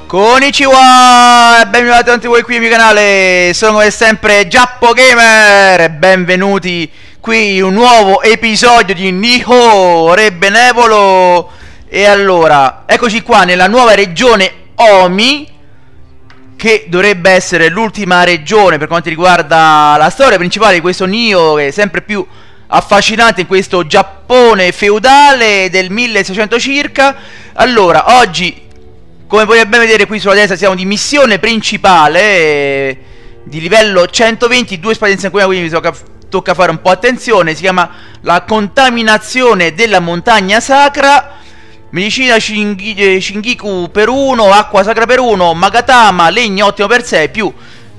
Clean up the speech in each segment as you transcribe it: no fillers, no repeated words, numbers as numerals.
Konnichiwa! Benvenuti a tutti voi qui al mio canale, sono come sempre Giappo Gamer e benvenuti qui in un nuovo episodio di Nihon Re Benevolo. E allora, eccoci qua nella nuova regione Omi, che dovrebbe essere l'ultima regione per quanto riguarda la storia principale di questo Nioh, che è sempre più affascinante in questo Giappone feudale del 1600 circa. Allora, oggi, come potete ben vedere qui sulla destra, siamo di missione principale di livello 120, 2 spade in sanguina, quindi mi tocca fare un po' attenzione. Si chiama la contaminazione della montagna sacra. Medicina Shingiku per 1, acqua sacra per 1, Magatama, legno ottimo per 6, più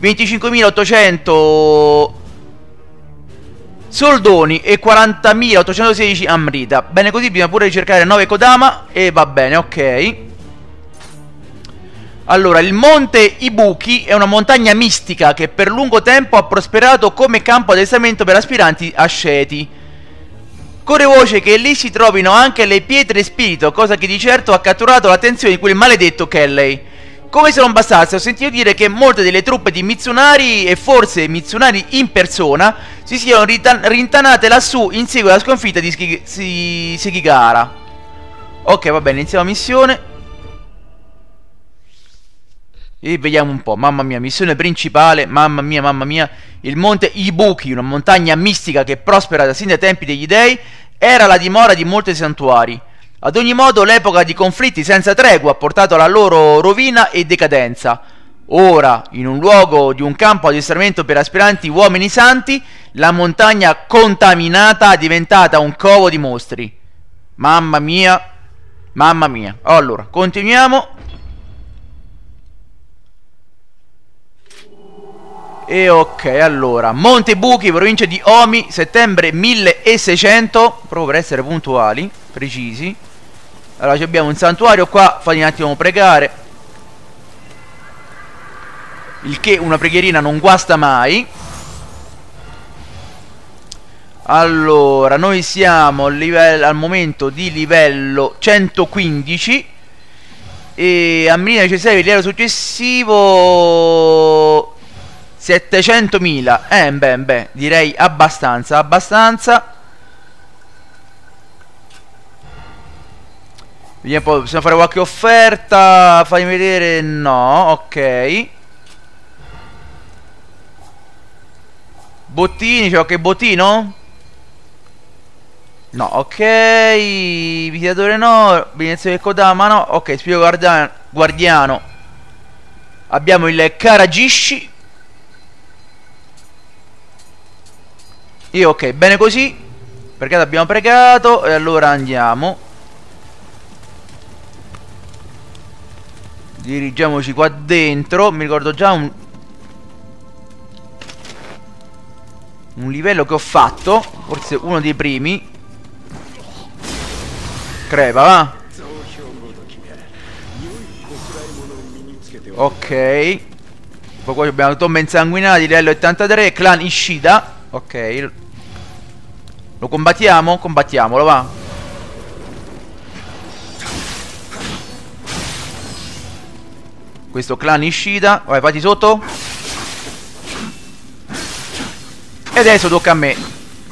25.800 soldoni e 40.816 Amrita. Bene così, bisogna pure ricercare 9 Kodama e va bene, ok. Allora, il monte Ibuki è una montagna mistica che per lungo tempo ha prosperato come campo addestramento per aspiranti asceti. Corre voce che lì si trovino anche le pietre spirito, cosa che di certo ha catturato l'attenzione di quel maledetto Kelley. Come se non bastasse, ho sentito dire che molte delle truppe di Mitsunari, e forse Mitsunari in persona, si siano rintanate lassù in seguito alla sconfitta di Sekigahara. Ok, va bene, iniziamo la missione. E vediamo un po', mamma mia, missione principale, mamma mia, il monte Ibuki, una montagna mistica che prospera da sin dai tempi degli dei, era la dimora di molti santuari. Ad ogni modo l'epoca di conflitti senza tregua ha portato alla loro rovina e decadenza. Ora, in un luogo di un campo addestramento per aspiranti uomini santi, la montagna contaminata è diventata un covo di mostri. Mamma mia. Allora, continuiamo. E ok, allora, Monte Ibuki, provincia di Omi, settembre 1600, proprio per essere puntuali, precisi. Allora, abbiamo un santuario qua, fatti un attimo pregare. Il che una preghierina non guasta mai. Allora, noi siamo al momento di livello 115. E a Milina c'è 6, livello successivo 700.000. Beh, direi abbastanza. Vediamo poi, possiamo fare qualche offerta. Fammi vedere, no, ok. Bottini, c'è qualche bottino? No, ok. Visitatore no, Benedizione del Kodama no. Ok, spirito guardiano. Abbiamo il Karagishi. E ok, bene così, perché abbiamo pregato. E allora andiamo. Dirigiamoci qua dentro. Mi ricordo già un livello che ho fatto, forse uno dei primi. Crepa, va. Ok. Poi qua abbiamo tombe insanguinati, livello 83, clan Ishida. Ok. Lo combattiamo? Combattiamolo, va. Questo clan Ishida. Vai, fatti sotto. E adesso tocca a me.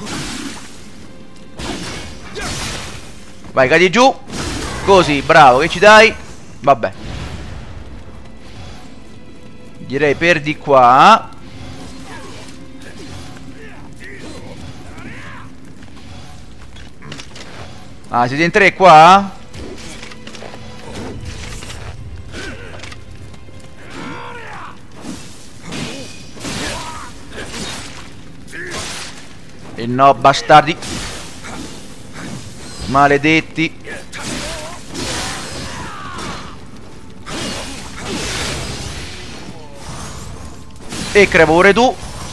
Vai, cadi giù. Così, bravo, che ci dai? Vabbè. Direi per di qua. Ah, siete in 3 qua? E no, bastardi. Maledetti. E crepo pure tu.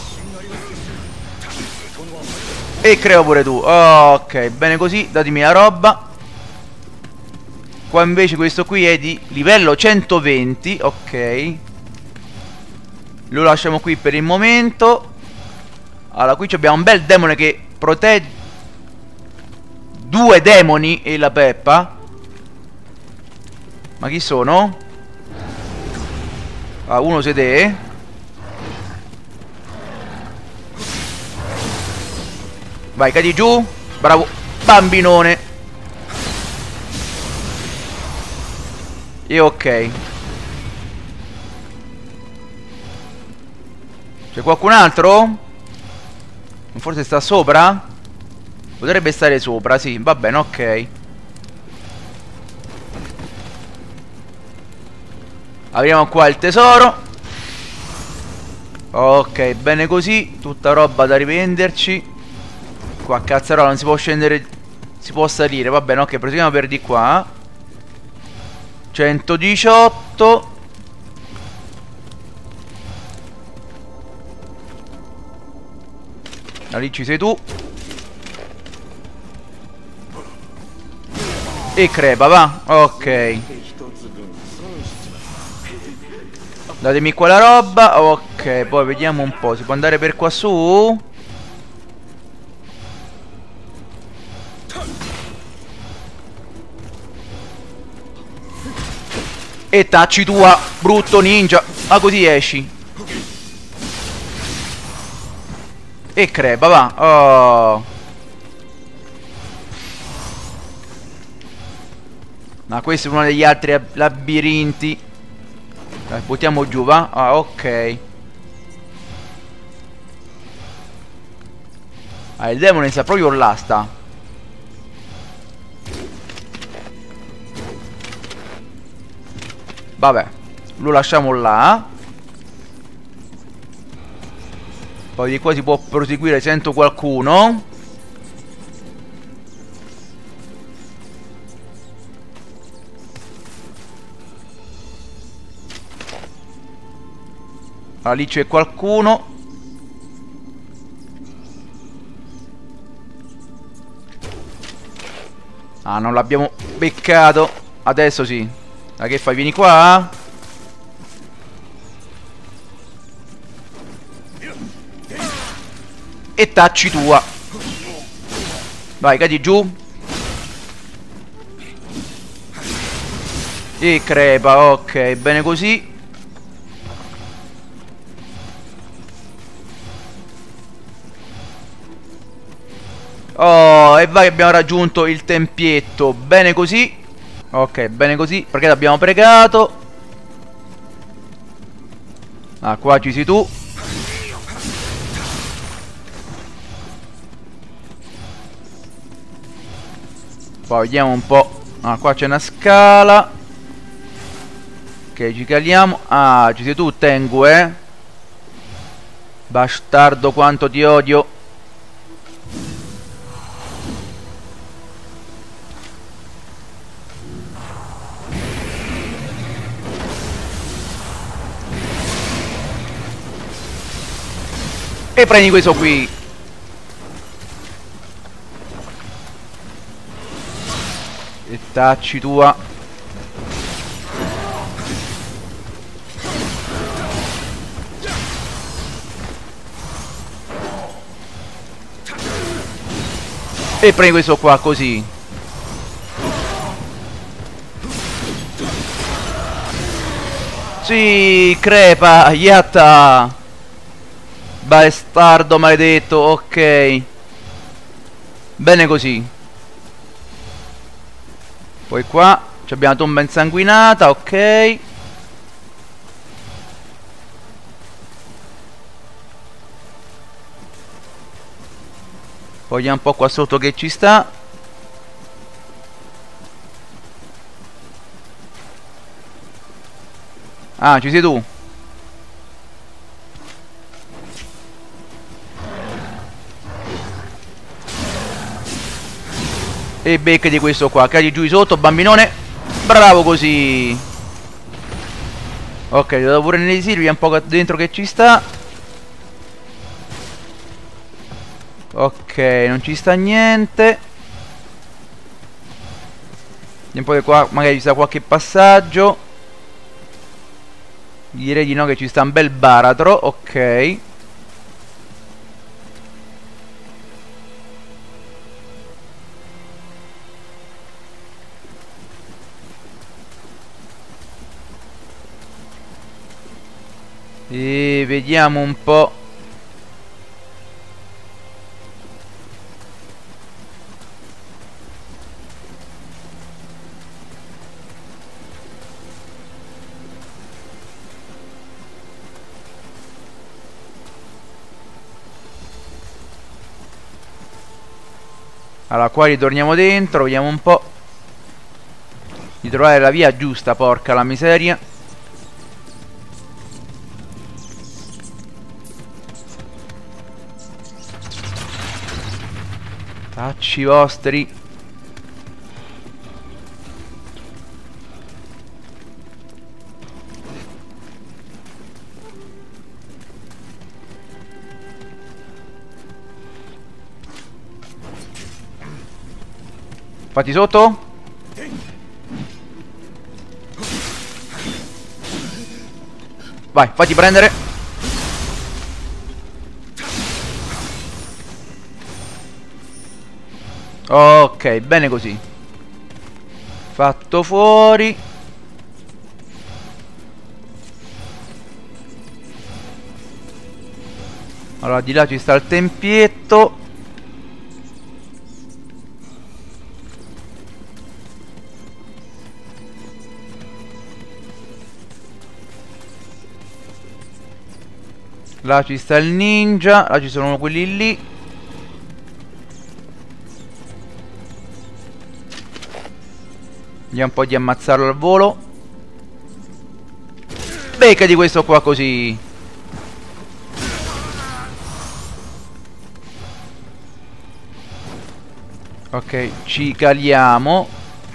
E creo pure tu. Ok, bene così, datemi la roba. Qua invece questo qui è di livello 120. Ok. Lo lasciamo qui per il momento. Allora, qui abbiamo un bel demone che protegge. 2 demoni e la peppa. Ma chi sono? Ah, uno siete. Vai, cadi giù. Bravo, bambinone. E ok. C'è qualcun altro? Forse sta sopra? Potrebbe stare sopra, sì, va bene, ok. Apriamo qua il tesoro. Ok, bene così. Tutta roba da rivenderci. Qua cazzarola non si può scendere. Si può salire, va bene, ok, proseguiamo per di qua. 118. Lì ci sei tu. E crepa, va. Ok. Datemi qua la roba. Ok, poi vediamo un po'. Si può andare per qua su? E tacci tua, brutto ninja. Ma così esci. E crepa, va. Oh. Ma questo è uno degli altri labirinti. Dai, buttiamo giù, va. Ah, ok. Ah, il demone sta proprio là, sta. Vabbè, lo lasciamo là. Poi di qua si può proseguire. Sento qualcuno. Allora, lì c'è qualcuno. Ah, non l'abbiamo beccato. Adesso sì. Ma che fai? Vieni qua. E tacci tua. Vai, cadi giù. E crepa, ok, bene così. Oh, e vai, abbiamo raggiunto il tempietto. Bene così. Ok, bene così, perché l'abbiamo pregato. Ah, qua ci sei tu. Poi vediamo un po'. Ah, qua c'è una scala. Ok, ci caliamo. Ah, ci sei tu, Tengu, bastardo, quanto ti odio. E prendi questo qui. E tacci tua. E prendi questo qua così. Sì, crepa, yatta. Bastardo maledetto, ok. Bene così. Poi qua abbiamo la tomba insanguinata, ok. Poi vediamo un po' qua sotto che ci sta. Ah, ci sei tu. E becca di questo qua. Cadi giù di sotto, bambinone. Bravo così. Ok, devo pure nei sirvi. Vediamo un po' dentro che ci sta. Ok, non ci sta niente. Vediamo un po' di qua. Magari ci sta qualche passaggio. Direi di no, che ci sta un bel baratro. Ok. E vediamo un po'. Allora, qua ritorniamo dentro, vediamo un po' di trovare la via giusta, porca la miseria. Tacci vostri. Fatti sotto. Vai, fatti prendere. Ok, bene così. Fatto fuori. Allora, di là ci sta il tempietto. Là ci sta il ninja. Là ci sono quelli lì. Vediamo un po' di ammazzarlo al volo. Becca di questo qua così. Ok, ci caliamo.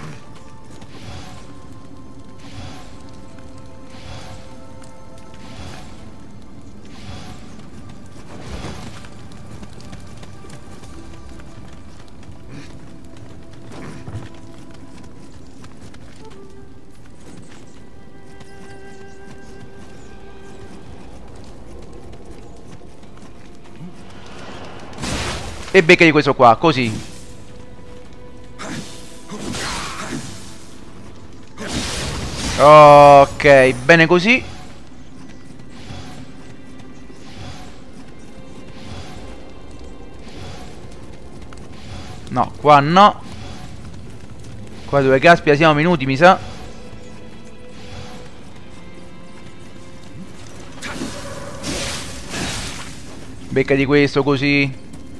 E becca di questo qua, così. Ok, bene così. No, qua no. Qua dove caspita siamo venuti, mi sa. Becca di questo così.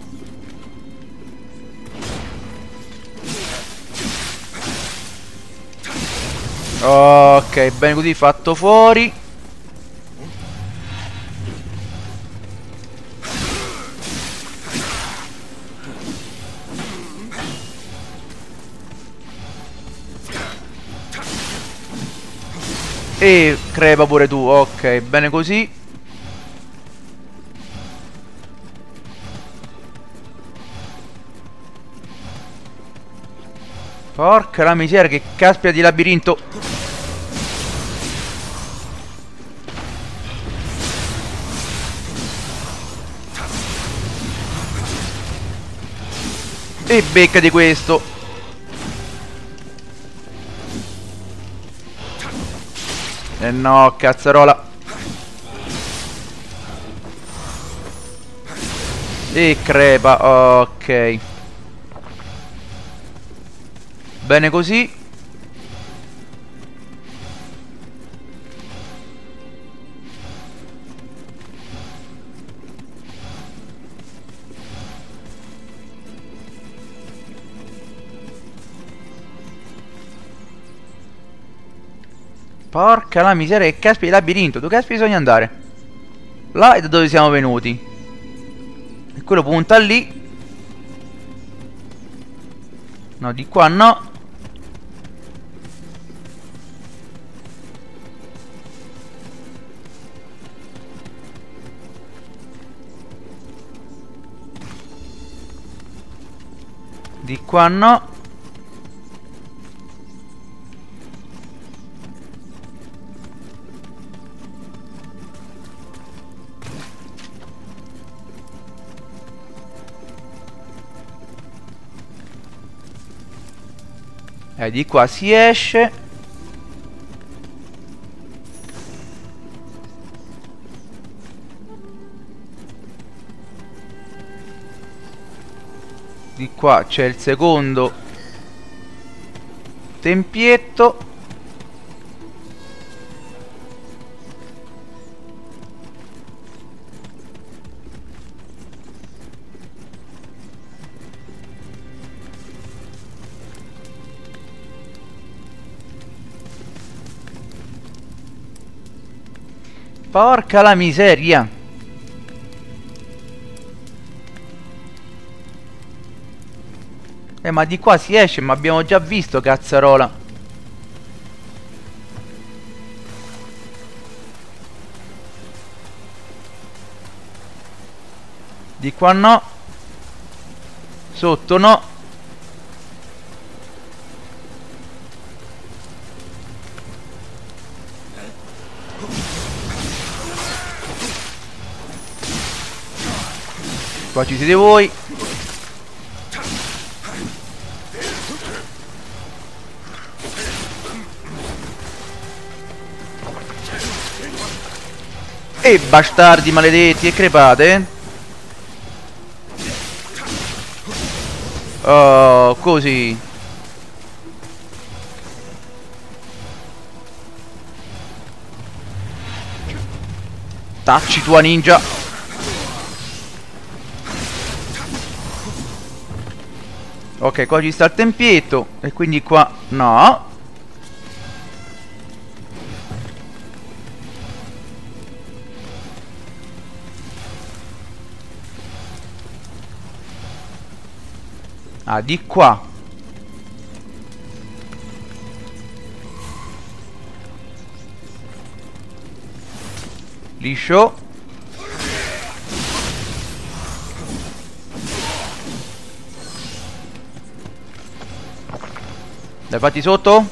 Ok, bene così, fatto fuori. E crepa pure tu, ok, bene così. Porca la miseria, che caspita di labirinto. E becca di questo. Eh no, cazzarola. E crepa, ok. Bene così. Porca la miseria, che caspita il labirinto. Dove caspita bisogna andare? Là è da dove siamo venuti. E quello punta lì. No, di qua no. Di qua no. Di qua si esce. Di qua c'è il secondo tempietto. Porca la miseria. Ma di qua si esce, ma abbiamo già visto, cazzarola. Di qua no. Sotto no. Qua ci siete voi. E bastardi maledetti, e crepate. Oh, così. Tacci tua ninja. Ok, qua ci sta il tempietto. E quindi qua no. Ah, di qua. Liscio. Dai, fatti sotto.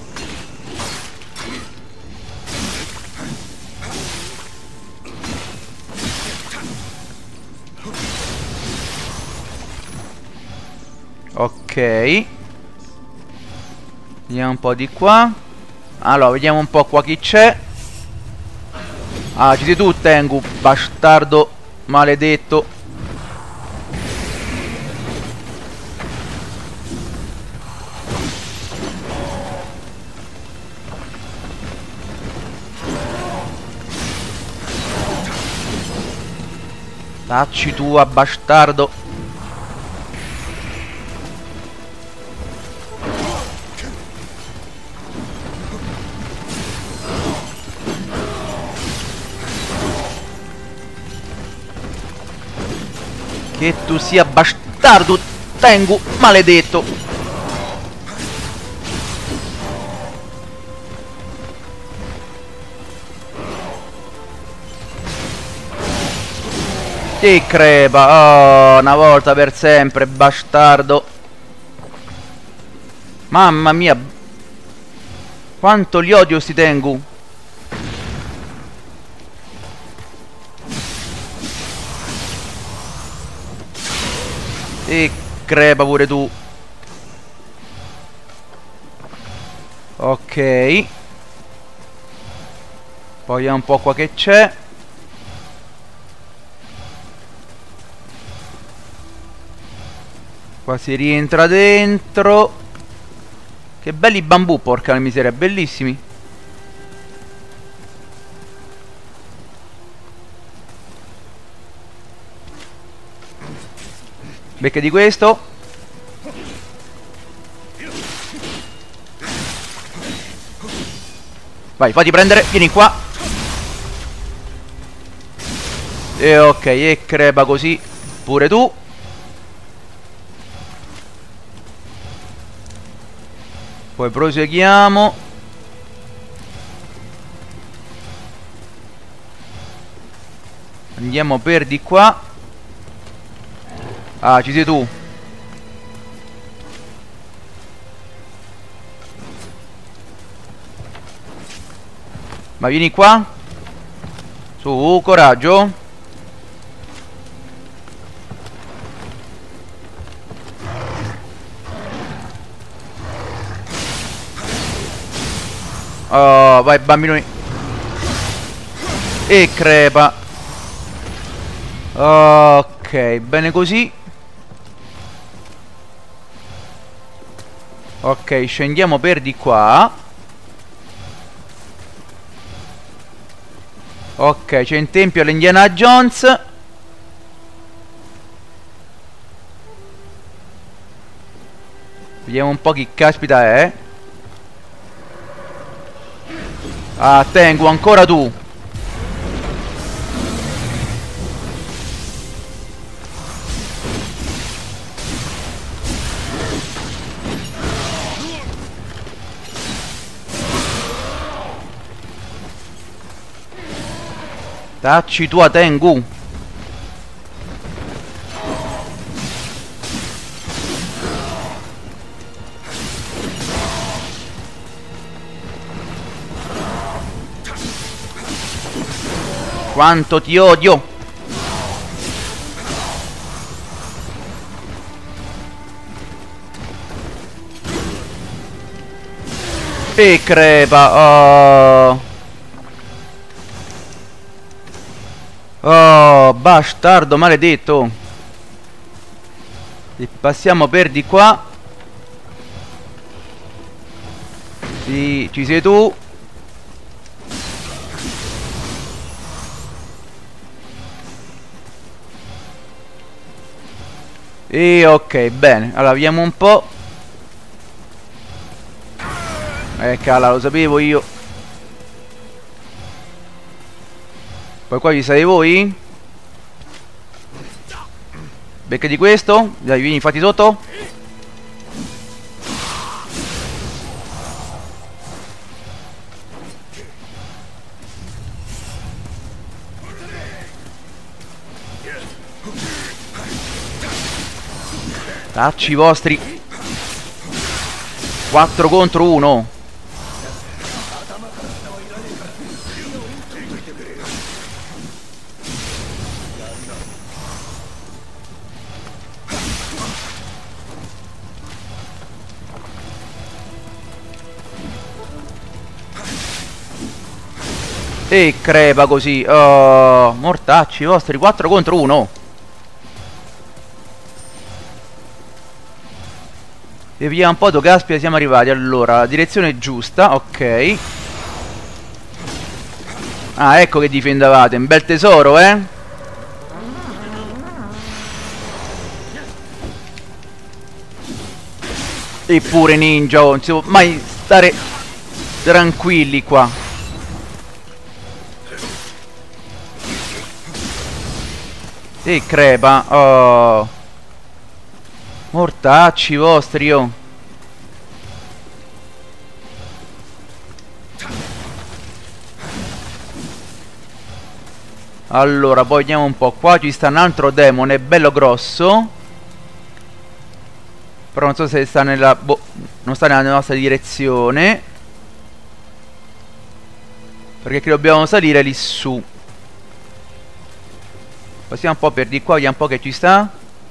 Ok. Vediamo un po' di qua. Allora, vediamo un po' qua chi c'è. Ah, ci sei tu, Tengu, bastardo maledetto. Tacci tua, bastardo. Che tu sia bastardo, Tengu, maledetto. Ti crepa, oh, una volta per sempre, bastardo. Mamma mia, quanto li odio sti Tengu. E crepa pure tu. Ok. Poi vediamo un po' qua che c'è. Qua si rientra dentro. Che belli bambù, porca la miseria, bellissimi. Becca di questo. Vai, fatti prendere, vieni qua. E ok, e crepa così pure tu. Poi proseguiamo. Andiamo per di qua. Ah, ci sei tu. Ma vieni qua. Su, coraggio. Oh, vai bambinoni. E crepa. Ok, bene così. Ok, scendiamo per di qua. Ok, c'è un tempio all'Indiana Jones. Vediamo un po' chi caspita è. Ah, Tengu, ancora tu. Tacci tua, Tengu. Quanto ti odio. E crepa. Oh. Oh, bastardo maledetto. E passiamo per di qua. Sì, ci sei tu. E ok, bene. Allora, vediamo un po'. Cala, lo sapevo io. Poi qua ci siete voi? Becca di questo. Dai, vieni, fatti sotto. Tacci vostri. 4 contro 1. E crepa così. Oh, mortacci vostri. 4 contro 1. E vediamo un po' dove caspita siamo arrivati. Allora, la direzione giusta. Ok. Ah, ecco che difendevate. Un bel tesoro, eh. Eppure ninja, oh, non si può mai stare tranquilli qua. E crepa. Oh. Mortacci vostri, oh. Allora, poi vediamo un po'. Qua ci sta un altro demone, bello grosso. Però non so se sta nella... boh, non sta nella nostra direzione. Perché che dobbiamo salire lì su. Passiamo un po' per di qua, vediamo un po' che ci sta.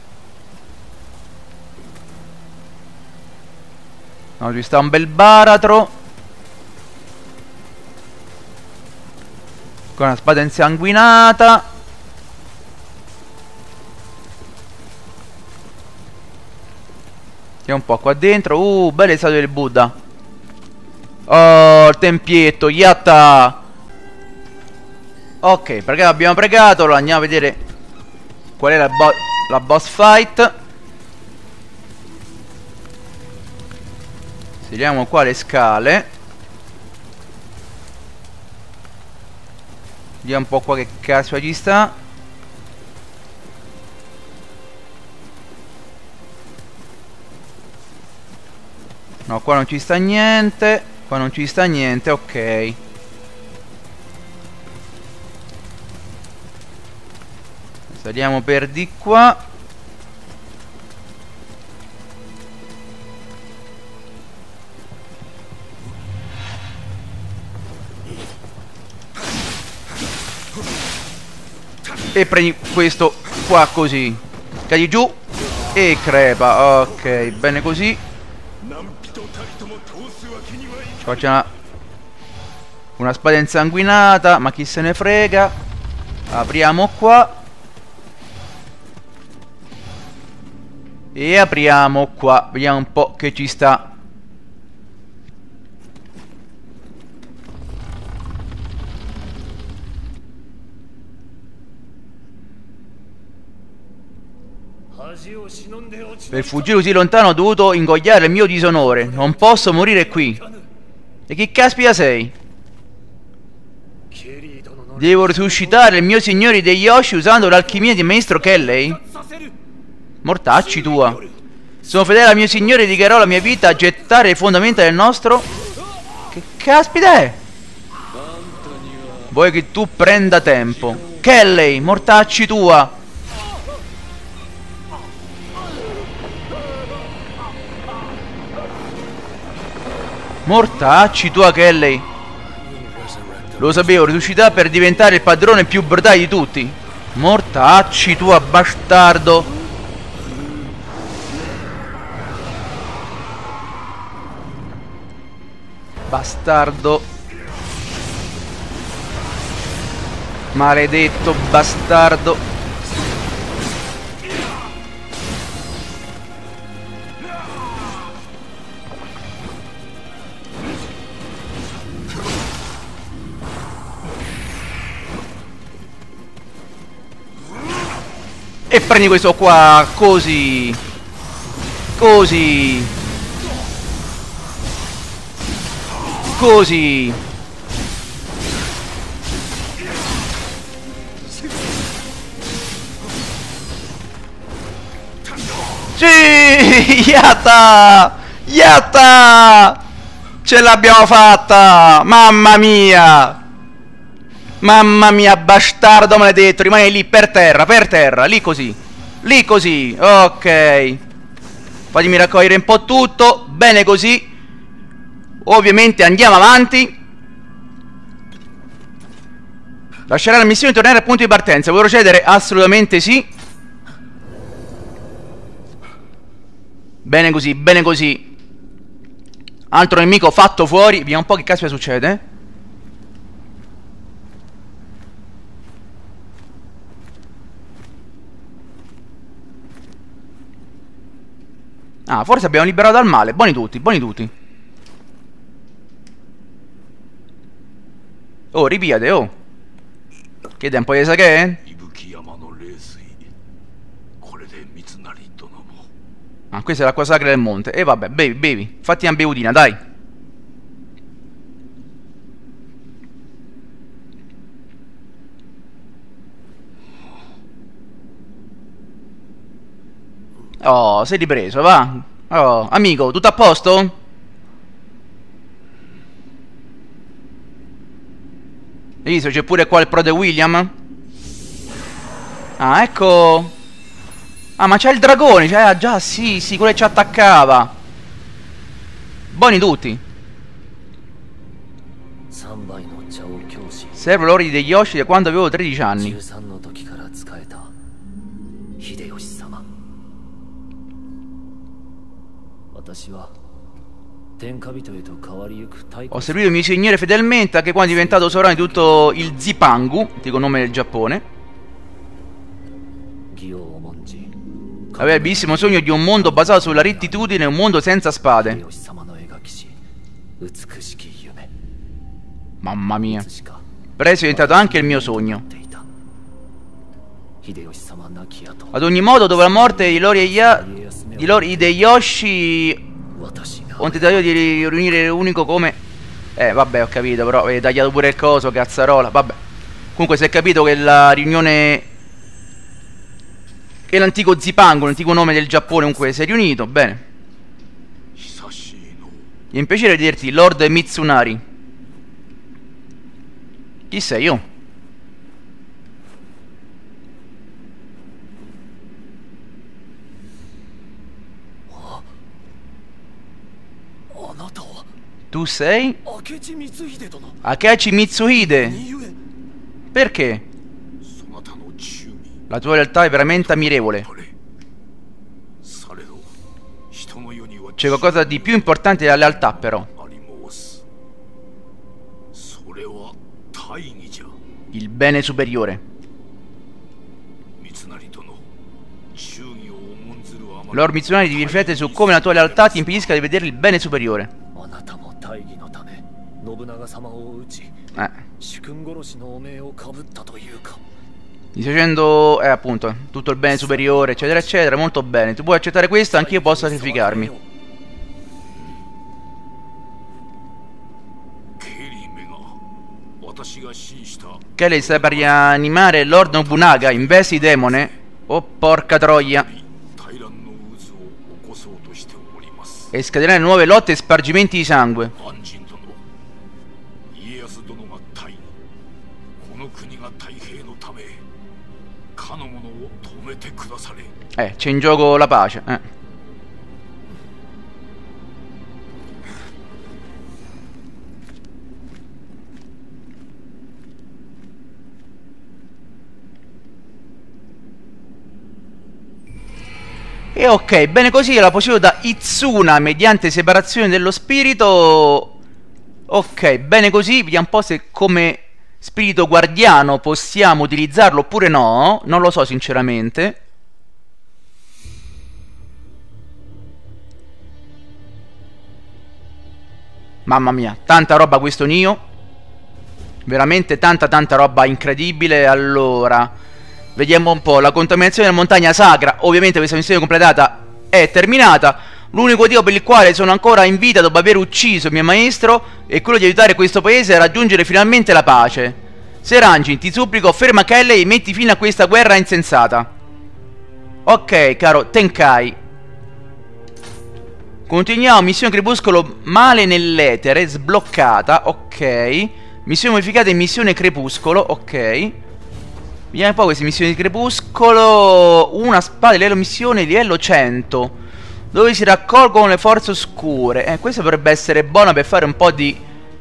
No, ci sta un bel baratro. Con una spada insanguinata. Vediamo un po' qua dentro. Belle statue del Buddha. Oh, il tempietto, yatta. Ok, perché abbiamo pregato. Allora andiamo a vedere qual è la boss fight. Saliamo qua le scale. Vediamo un po' qua che cazzo ci sta. No, qua non ci sta niente. Qua non ci sta niente, ok. Saliamo per di qua. E prendi questo qua così. Cadi giù. E crepa. Ok, bene così. Qua c'è una spada insanguinata. Ma chi se ne frega. Apriamo qua. E apriamo qua. Vediamo un po' che ci sta. Per fuggire così lontano ho dovuto ingoiare il mio disonore. Non posso morire qui. E chi caspita sei? Devo risuscitare il mio signore degli Yoshi usando l'alchimia di maestro Kelley? Mortacci tua. Sono fedele al mio signore e dedicherò la mia vita a gettare le fondamenta del nostro... Che caspita è? Vuoi che tu prenda tempo? Kelley, mortacci tua. Mortacci tua, Kelley. Lo sapevo, risuscità per diventare il padrone più brutale di tutti. Mortacci tua, bastardo. Bastardo. Maledetto bastardo. E prendi questo qua, così. Così. Così. Sì, yatta! Yatta! Ce l'abbiamo fatta! Mamma mia! Mamma mia, bastardo maledetto, rimani lì per terra, lì così. Lì così, ok. Fatemi raccogliere un po' tutto, bene così. Ovviamente andiamo avanti. Lascerà la missione e tornare al punto di partenza. Vuoi procedere? Assolutamente sì. Bene così, bene così. Altro nemico fatto fuori. Vediamo un po' che caspita succede. Ah, forse abbiamo liberato dal male. Buoni tutti, buoni tutti. Oh, ripiate, oh. Che tempo di sake? Ah, questa è l'acqua sacra del monte. E vabbè, bevi, bevi. Fatti una bevutina, dai. Oh, sei ripreso, va. Oh, amico, tutto a posto? Hai visto, c'è pure qua il prode William. Ah, ecco. Ah, ma c'è il dragone, cioè, già, sì, sì, quello che ci attaccava. Buoni tutti. Servo l'ori degli Yoshi da quando avevo 13 anni. Ho servito il mio signore fedelmente anche quando è diventato sovrano di tutto il Zipangu, antico nome del Giappone. Aveva il bellissimo sogno di un mondo basato sulla rettitudine, un mondo senza spade. Mamma mia. Presto è diventato anche il mio sogno. Ad ogni modo, dopo la morte di Hideyoshi, ho tentato di riunire l'unico come... vabbè, ho capito, però avete tagliato pure il coso, cazzarola, vabbè. Comunque si è capito che la riunione... Che l'antico Zipangu, l'antico nome del Giappone, comunque si è riunito, bene. Mi è un piacere vederti, Lord Mitsunari. Chi sei io? Tu sei? Akechi Mitsuhide. Perché? La tua realtà è veramente ammirevole. C'è qualcosa di più importante della lealtà, però. Il bene superiore. Lord Mitsunari devi riflettere su come la tua lealtà ti impedisca di vedere il bene superiore. Dicendo, appunto, tutto il bene superiore, eccetera, eccetera. Molto bene. Tu puoi accettare questo, anch'io posso sacrificarmi. Kelly sta per rianimare Lord Nobunaga. Investi demone. Oh, porca troia. E scatenare nuove lotte e spargimenti di sangue. C'è in gioco la pace. E ok, bene così, la possiamo da Izuna mediante separazione dello spirito. Ok, bene così, vediamo un po' se come spirito guardiano possiamo utilizzarlo oppure no. Non lo so sinceramente. Mamma mia, tanta roba questo Nioh. Veramente tanta roba incredibile. Allora, vediamo un po'. La contaminazione della montagna sacra. Ovviamente questa missione completata è terminata. L'unico motivo per il quale sono ancora in vita dopo aver ucciso il mio maestro è quello di aiutare questo paese a raggiungere finalmente la pace. Seranjin, ti supplico, ferma Kelly e metti fine a questa guerra insensata. Ok, caro Tenkai. Continuiamo, missione Crepuscolo, male nell'etere, sbloccata, ok. Missione modificata in missione Crepuscolo, ok. Vediamo un po' queste missioni di Crepuscolo. Una spada livello missione livello 100, dove si raccolgono le forze oscure. Questa potrebbe essere buona per fare un po' di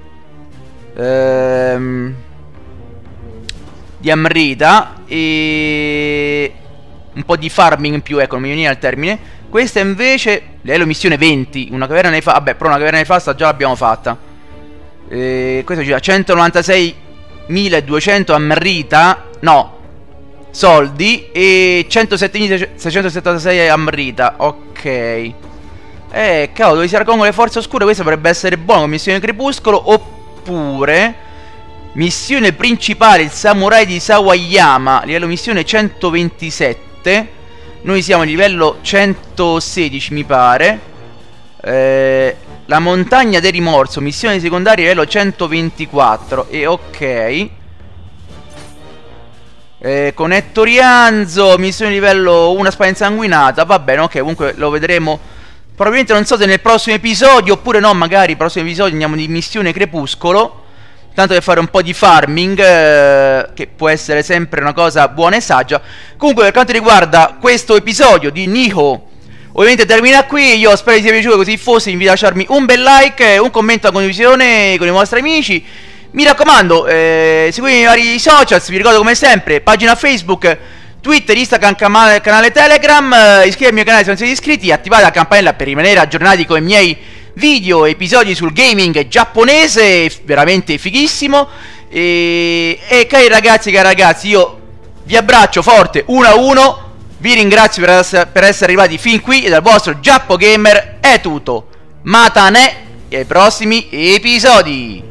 Amrita e un po' di farming in più, ecco, non mi viene al termine. Questa invece livello missione 20, una caverna nei vabbè, però una caverna nei fasta già l'abbiamo fatta. Questo ci dà 196.200 Amrita, no, soldi, e 107.676 Amrita, ok. Cavolo, dove si raccolgono le forze oscure. Questa potrebbe essere buona con missione Crepuscolo. Oppure missione principale, il samurai di Sawayama, livello missione 127. Noi siamo a livello 116 mi pare. La montagna del rimorso, missione secondaria livello 124. E ok. Con Ettorianzo, missione livello 1 spada insanguinata. Va bene, ok, comunque lo vedremo. Probabilmente non so se nel prossimo episodio oppure no, magari il prossimo episodio andiamo di missione Crepuscolo. Tanto per fare un po' di farming, che può essere sempre una cosa buona e saggia. Comunque, per quanto riguarda questo episodio di Nioh, ovviamente termina qui. Io spero vi sia piaciuto. Così fosse, vi invito a lasciarmi un bel like, un commento, a condivisione con i vostri amici. Mi raccomando, seguite i vari social. Vi ricordo come sempre, pagina Facebook, Twitter, Instagram, canale Telegram. Iscrivetevi al mio canale se non siete iscritti. Attivate la campanella per rimanere aggiornati con i miei video, episodi sul gaming giapponese, veramente fighissimo. E cari ragazzi, cari ragazzi, io vi abbraccio forte 1 a 1. Vi ringrazio per essere arrivati fin qui. E dal vostro Giappo Gamer è tutto. Matane e ai prossimi episodi.